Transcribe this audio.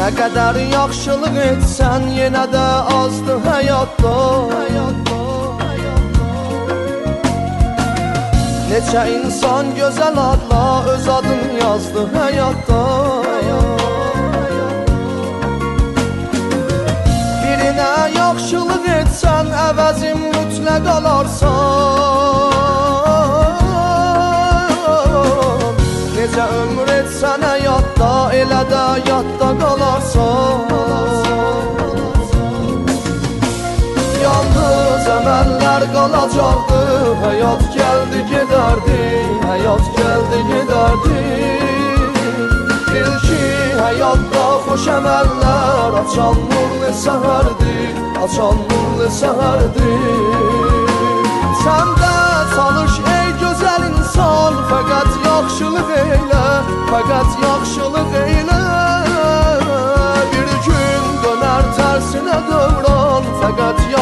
Nə qədər yaxşılıq etsən yenə də azdır həyatda. Neçə insan gözəl adla öz adını yazdı həyatda. Birinə yaxşılıq etsən əvəzin mütləq alarsan. Necə ömür etsən həyatda elə də yadda qalarsan. Yalnız əməllər qalacaqdı, həyat gəldi gedərdi, həyat gəldi gedərdi. Bil ki həyatda xoş əməllər açan nurlu səhərdir, açan nurlu səhərdir. Sən də çalış ey gözəl insan, fəqət yaxşılıq eylə, fəqət yaxşılıq eylə. Bir gün dönər tərsinə dövran, fəqət